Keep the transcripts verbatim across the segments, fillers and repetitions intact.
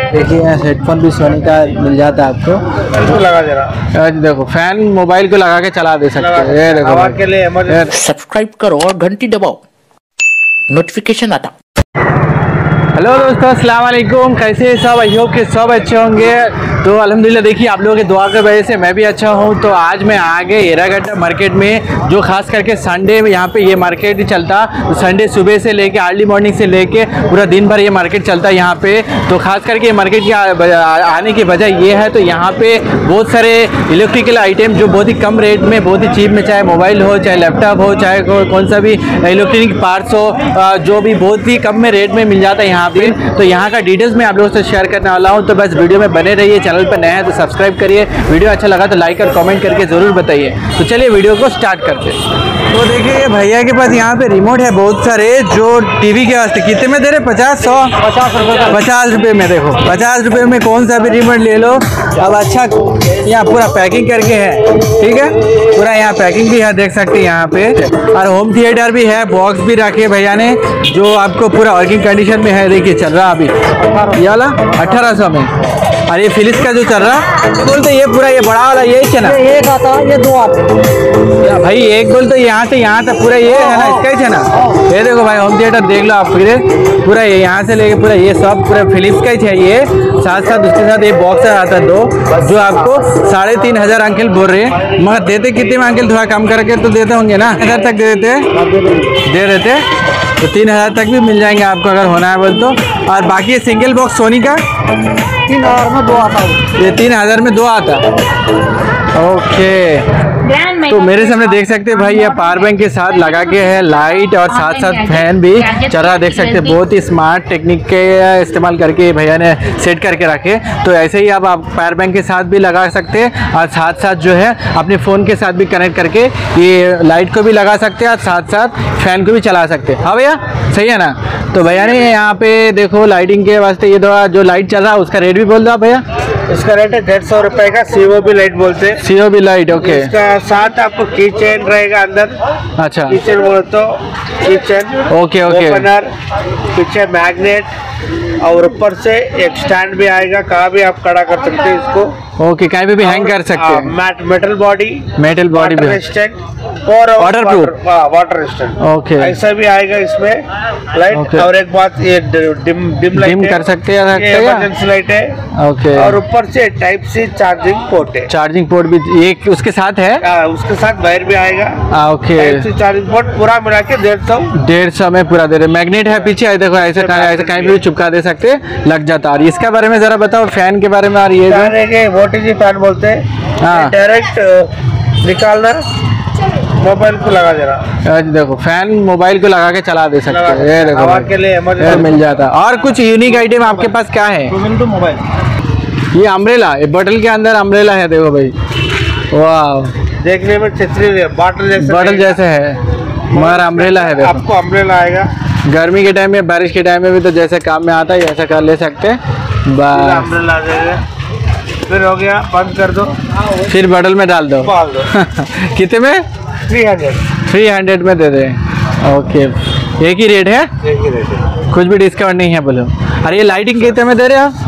देखिए हेडफोन भी सोनी का मिल जाता है आपको। लगा जरा, देखो फैन मोबाइल को लगा के चला दे सकते हैं। ये देखो के लिए सब्सक्राइब करो और घंटी दबाओ, नोटिफिकेशन आता। हेलो दोस्तों, अस्सलाम वालेकुम। कैसे हैं सब? आई होप कि सब अच्छे होंगे। तो अल्हम्दुलिल्लाह देखिए आप लोगों के दुआ की वजह से मैं भी अच्छा हूं। तो आज मैं आ गए एरागड्डा मार्केट में, जो खास करके संडे में यहाँ पे ये मार्केट चलता। तो संडे सुबह से लेके अर्ली मॉर्निंग से लेके पूरा दिन भर ये मार्केट चलता है यहाँ पे। तो खास करके ये मार्केट की आने की वजह ये है, तो यहाँ पे बहुत सारे इलेक्ट्रिकल आइटम जो बहुत ही कम रेट में, बहुत ही चीप में, चाहे मोबाइल हो, चाहे लैपटॉप हो, चाहे कौन सा भी इलेक्ट्रॉनिक पार्ट्स हो, जो भी बहुत ही कम में रेट में मिल जाता है यहाँ पे। तो यहाँ का डिटेल्स मैं आप लोगों से शेयर करने वाला हूँ। तो बस वीडियो में बने रहिए। चैनल पर नया है तो सब्सक्राइब करिए। वीडियो अच्छा लगा तो लाइक और कमेंट करके ज़रूर बताइए। तो चलिए वीडियो को स्टार्ट करते हैं। तो देखिए भैया के पास यहाँ पे रिमोट है बहुत सारे, जो टीवी के वास्ते। कितने में दे रहे? पचास सौ पचास रुपये पचास रुपये में। देखो पचास रुपये में कौन सा भी रिमोट ले लो। अब अच्छा यहाँ पूरा पैकिंग करके है, ठीक है। पूरा यहाँ पैकिंग भी है, देख सकते हैं यहाँ पे। और होम थिएटर भी है, बॉक्स भी रखे भैया ने, जो आपको पूरा वर्किंग कंडीशन में है। देखिए चल रहा अभी ये वाला अठारह सौ में। और ये फिलिप्स का जो चल रहा बोलते ये पूरा ये बड़ा वाला यही है ना? एक आता ये दो आते भाई, एक बोल तो यहाँ से यहाँ तक पूरा ये है ना, इसका ही है ना। ये देखो भाई होम थिएटर देख लो आप, फिर पूरा ये यहाँ से लेके पूरा ये सब पूरा फिलिप्स का ही चाहिए। साथ साथ उसके साथ ये बॉक्स आता है दो, जो आपको साढ़े तीन हज़ार अंकल बोल रहे हैं। मगर देते कितने में अंकल? थोड़ा कम करके तो देते होंगे ना, हज़ार तक दे देते दे देते तो तीन हज़ार तक भी मिल जाएंगे आपको अगर होना है बोल तो। और बाकी ये सिंगल बॉक्स सोनी का तीन हजार में दो आता है। ये तीन हज़ार में दो आता। ओके, तो मेरे सामने देख सकते हैं भाई ये पावर बैंक के साथ लगा के है, लाइट और साथ साथ फैन भी चल रहा देख सकते हैं। बहुत ही स्मार्ट टेक्निक के इस्तेमाल करके भैया ने सेट करके रखे। तो ऐसे ही आप आप पावर बैंक के साथ भी लगा सकते हैं, और साथ साथ जो है अपने फ़ोन के साथ भी कनेक्ट करके ये लाइट को भी लगा सकते हैं, और साथ साथ फैन को भी चला सकते हैं। हाँ भैया, सही है ना? तो भैया ने यहाँ पे देखो लाइटिंग के वास्ते ये जो लाइट चल रहा है उसका रेट भी बोल दो आप भैया। इसका रेट है डेढ़ सौ रुपए का। सीओ बी लाइट बोलते हैं। CO B light, okay. इसका साथ आपको की चेन रहेगा अंदर। अच्छा, की चेन बोले तो की चेन, ओके ओके, ओपनर, पीछे मैग्नेट, और ऊपर से एक स्टैंड भी आएगा, कहाँ भी आप खड़ा कर सकते हैं इसको। ओके, कहीं पे भी हैंग कर सकते हैं। Matte metal body, metal body भी, और water proof, water resistant. Okay, ऐसा भी आएगा इसमें लाइट। okay. और एक बात ये डिम डिम लाइट डिम कर सकते हैं, इमरजेंसी लाइट है। ओके, और ऊपर से टाइप सी चार्जिंग पोर्ट है। चार्जिंग पोर्ट भी एक उसके साथ है। आ, उसके साथ वायर भी आएगा। आ, okay, type C charging port पूरा मिला के डेढ़ सौ डेढ़ सौ में पूरा दे रहे। मैग्नेट है पीछे, देखो ऐसे ऐसे कहीं भी चिपका दे सकते, लग जाता। और इसके बारे में जरा बताओ, फैन के बारे में। और ये वोल्टेज फैन बोलते हैं, डायरेक्ट निकालना, मोबाइल को लगा देना। देखो फैन मोबाइल को लगा के चला दे सकते हैं। ये देखो हवा के लिए मिल जाता। और कुछ यूनिक आइटम आपके पास क्या है? मोबाइल, ये अम्ब्रेला, ये बटल के अंदर अम्ब्रेला है। देखो भाई, वाह, देखने में छतरी बॉटल जैसे बटल जैसे है, मगर अम्ब्रेला है। देखो आपको अम्ब्रेला आएगा गर्मी के टाइम में, बारिश के टाइम में भी तो जैसे काम में आता है ऐसा कर ले सकते हैं। अम्ब्रेला आ जाएगा। फिर हो गया, बंद कर दो, फिर बटल में डाल दो। डाल दो कितने में? थ्री हंड्रेड थ्री हंड्रेड में दे दे। ओके, एक ही रेट है, एक ही रेट है, कुछ भी डिस्काउंट नहीं है बोलो। अरे ये लाइटिंग कितने में दे रहे आप?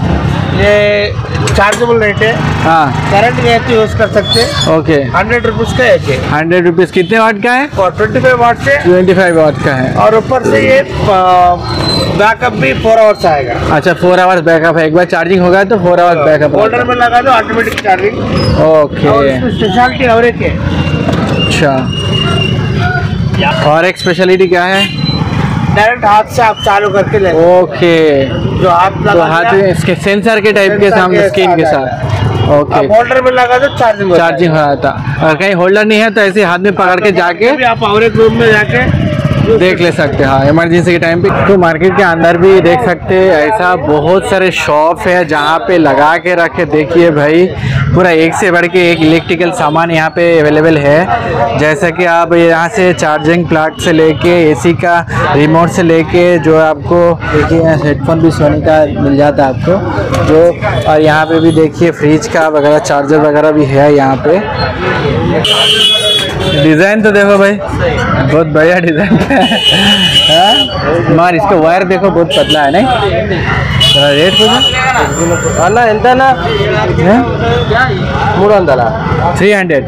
ये चार्जेबल रेट है। हाँ, करंट के तो यूज कर सकते हैं। ओके, हंड्रेड रुपीज का एक है। हंड्रेड रुपीज़ कितने वाट का है? और ट्वेंटी फाइव वाट से ट्वेंटी फाइव वाट का है। और ऊपर से ये बैकअप भी फोर आवर्स आएगा। अच्छा, फोर आवर्स बैकअप है। एक बार चार्जिंग होगा तो फोर आवर्स बैकअप। होल्डर में लगा दो, ऑटोमेटिक चार्जिंग। ओके, स्पेशलिटी और एक है। अच्छा, और एक स्पेशलिटी क्या है? डायरेक्ट हाथ से आप चालू करके ले। ओके, जो हाथ तो लगा हाथ इसके सेंसर के टाइप के सामने स्क्रीन के साथ। ओके, होल्डर में लगा दो, चार्जिंग चार्जिंग हो जाता। और कहीं होल्डर नहीं है तो ऐसे हाथ में पकड़ के जाके आप और एक रूम में जाके देख ले सकते हैं। हाँ, इमरजेंसी के टाइम पे। तो मार्केट के अंदर भी देख सकते हैं, ऐसा बहुत सारे शॉप है जहाँ पे लगा के रखे। देखिए भाई, पूरा एक से बढ़ के एक इलेक्ट्रिकल सामान यहाँ पे अवेलेबल है। जैसा कि आप यहाँ से चार्जिंग प्लग से लेके एसी का रिमोट से लेके जो आपको देखिए हेडफोन भी सोनी का मिल जाता है आपको जो। और यहाँ पे भी देखिए फ्रिज का वगैरह चार्जर वगैरह भी है यहाँ पे। डिज़ाइन तो देखो भाई, बहुत बढ़िया डिज़ाइन है। मार इसका वायर देखो, बहुत पतला है नहीं। जरा रेट पूछो अला ఎంత ना మూడు వందల थ्री हंड्रेड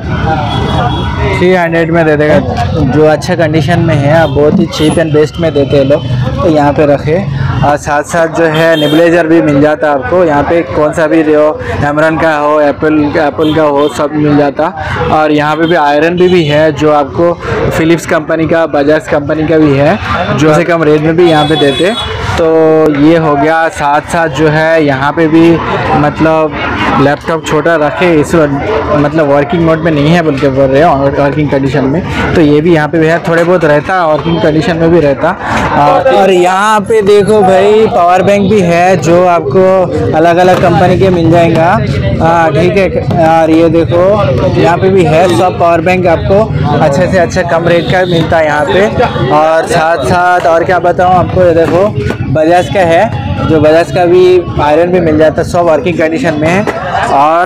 थ्री हंड्रेड में दे देगा। जो अच्छा कंडीशन में है, अब बहुत ही चीप एंड बेस्ट में देते हैं लोग, तो यहाँ पे रखे। और साथ साथ जो है नेबुलाइजर भी मिल जाता है आपको यहाँ पे, कौन सा भी हो, एमरन का हो, एप्पल एप्पल का हो, सब मिल जाता। और यहाँ पे भी आयरन भी, भी है जो आपको फिलिप्स कंपनी का, बजाज कंपनी का भी है, जो से कम रेट में भी यहाँ पे देते। तो ये हो गया। साथ साथ जो है यहाँ पे भी मतलब लैपटॉप छोटा रखे, इस मतलब वर्किंग मोड में नहीं है बोल के बोल रहे हैं, वर्किंग कंडीशन में। तो ये भी यहाँ पे भी है, थोड़े बहुत रहता है वर्किंग कंडीशन में भी रहता। और यहाँ पे देखो भाई पावर बैंक भी है, जो आपको अलग अलग कंपनी के मिल जाएगा। हाँ ठीक है। और ये देखो यहाँ पे भी है, सब पावर बैंक आपको अच्छे से अच्छा कम रेट का मिलता है यहाँ पे। और साथ साथ और क्या बताऊँ आपको, ये देखो बजाज का है, जो बजाज का भी आयरन भी मिल जाता है, सब वर्किंग कंडीशन में है। और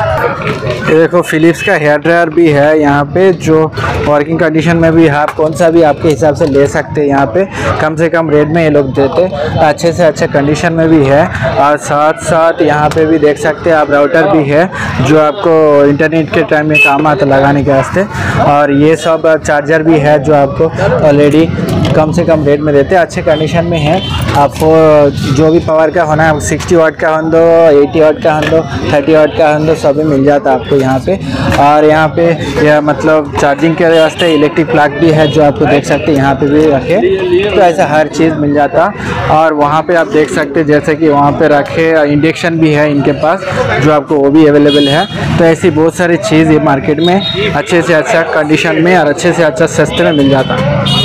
ये देखो फिलिप्स का हेयर ड्रायर भी है यहाँ पे, जो वर्किंग कंडीशन में भी आप कौन सा भी आपके हिसाब से ले सकते हैं। यहाँ पे कम से कम रेट में ये लोग देते, अच्छे से अच्छे कंडीशन में भी है। और साथ साथ यहाँ पे भी देख सकते हैं आप, राउटर भी है जो आपको इंटरनेट के टाइम में काम आता लगाने के वास्ते। और ये सब चार्जर भी है जो आपको ऑलरेडी कम से कम रेट में देते हैं, अच्छे कंडीशन में है। आपको जो भी पावर का होना है, सिक्सटी वाट का हो दो, एटी वाट का हो दो, थर्टी वाट का हो दो, सभी मिल जाता है आपको यहाँ पे। और यहाँ पे यह मतलब चार्जिंग के वास्ते इलेक्ट्रिक प्लग भी है, जो आपको देख सकते हैं यहाँ पे भी रखे। तो ऐसा हर चीज़ मिल जाता। और वहाँ पे आप देख सकते हैं जैसे कि वहाँ पे रखे इंडक्शन भी है इनके पास, जो आपको वो भी अवेलेबल है। तो ऐसी बहुत सारी चीज़ ये मार्केट में अच्छे से अच्छा कंडीशन में और अच्छे से अच्छा सस्ते में मिल जाता।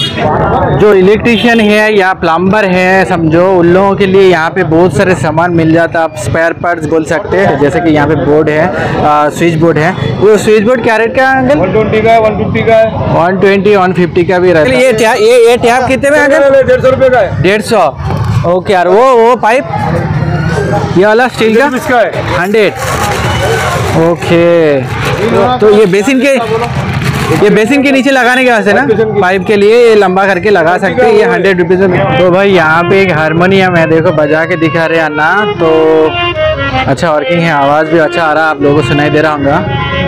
जो इलेक्ट्रिशियन है या प्लम्बर है समझो, उन लोगों के लिए यहाँ पे बहुत सारे सामान मिल जाता। आप स्पेयर पार्ट्स बोल सकते हैं, जैसे कि यहाँ पे बोर्ड है, स्विच बोर्ड है। वो स्विच बोर्ड क्या रेट का है अंकल? वन ट्वेंटी का है, वन फिफ्टी का है, वन ट्वेंटी वन फिफ्टी का भी रहता है। ये टैप ये ये टैप कितने में अंकल? डेढ़ सौ रुपये का है। डेढ़ सौ ओके यार। वो वो पाइप ये वाला स्टील का इसका है हंड्रेड ओके। तो ये बेसिन के ये बेसिन के नीचे लगाने के वास्ते ना, पाइप के लिए ये लंबा करके लगा सकते हैं। ये हंड्रेड रुपीज़ में। तो भाई यहाँ पे एक हारमोनियम है, देखो बजा के दिखा रहे हैं ना, तो अच्छा वर्किंग है, आवाज़ भी अच्छा आ रहा है, आप लोगों को सुनाई दे रहा होगा।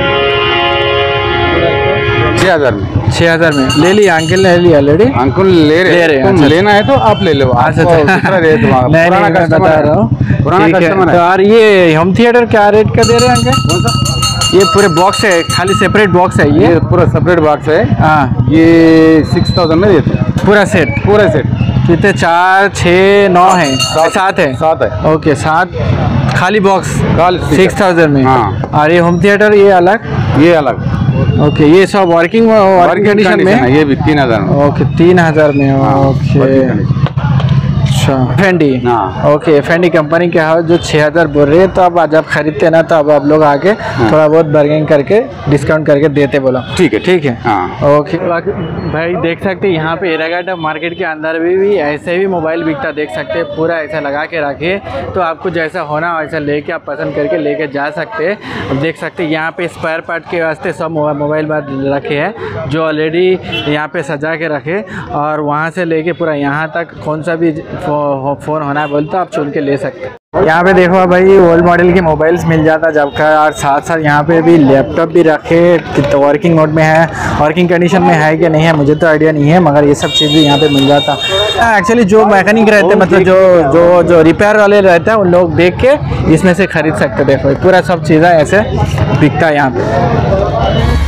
छः हज़ार में छः हज़ार में ले लिया अंकल, ले लिया ऑलरेडी अंकुल ले रहे ले रहे हैं, तुम अच्छा। लेना है तो आप ले लो। अच्छा आपको अच्छा। दूसरा रेट वहाँ- नहीं पुराना नहीं मैं कस्टमर बता है। रहा हूँ, पुराना ठीक है। कस्टमर तो है। और ये होम थिएटर क्या रेट का दे रहे हैं अंकल? कौन सा? ये पूरे बॉक्स है, खाली सेपरेट बॉक्स है ये? ये पूरा सेपरेट बॉक्स है। हाँ ये सिक्स थाउजेंड में देते हैं पूरा सेट। पूरा सेट। कितने? चार छः नौ है, सात है? सात है। ओके सात खाली बॉक्स खाली सिक्स थाउजेंड में। हाँ। और ये होम थिएटर ये अलग? ये अलग ओके। ये सब वर्किंग वर्किंग कंडीशन में है? ये भी तीन हज़ार में। ओके तीन हज़ार में। Okay working condition। अच्छा फेंडी। हाँ। ओके फेंडी कंपनी के है जो छः हज़ार बोल रहे हैं। तो अब जब खरीदते हैं ना, तो अब आप लोग आके थोड़ा बहुत बार्गेनिंग करके डिस्काउंट करके देते बोलो। ठीक है ठीक है। हाँ। ओके भाई देख सकते हैं यहाँ पे एरागाटा मार्केट के अंदर भी, भी ऐसे भी मोबाइल बिकता देख सकते हैं। पूरा ऐसा लगा के रखे, तो आपको जैसा होना वैसा लेके आप पसंद करके लेके जा सकते हैं। अब देख सकते हैं यहाँ पे स्पेयर पार्ट के वास्ते सब मोबाइल रखे हैं, जो ऑलरेडी यहाँ पे सजा के रखे। और वहाँ से लेके पूरा यहाँ तक कौन सा भी फ़ोन होना है बोलते आप चुन के ले सकते हैं। यहाँ पे देखो भाई ओल्ड मॉडल के मोबाइल्स मिल जाता जब का। और साथ साथ यहाँ पे भी लैपटॉप भी रखे, तो वर्किंग मोड में है, वर्किंग कंडीशन में है कि नहीं है मुझे तो आइडिया नहीं है, मगर ये सब चीज़ भी यहाँ पे मिल जाता। एक्चुअली जो मैकेनिक रहते हैं, मतलब जो जो जो रिपेयर वाले रहते हैं, उन लोग देख के इसमें से खरीद सकते। देखो पूरा सब चीज़ें ऐसे बिकता है यहाँ पे।